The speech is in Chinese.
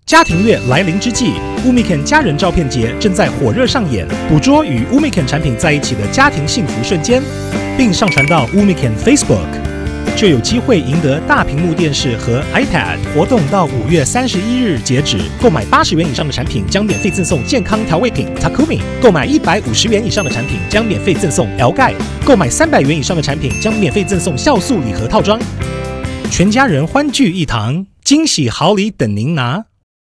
家庭月来临之际 ，Umiken 家人照片节正在火热上演，捕捉与 Umiken 产品在一起的家庭幸福瞬间，并上传到 Umiken Facebook， 就有机会赢得大屏幕电视和 iPad。活动到5月31日截止，购买80元以上的产品将免费赠送健康调味品 Takumi， 购买150元以上的产品将免费赠送 L 钙，购买300元以上的产品将免费赠送酵素礼盒套装。全家人欢聚一堂，惊喜好礼等您拿。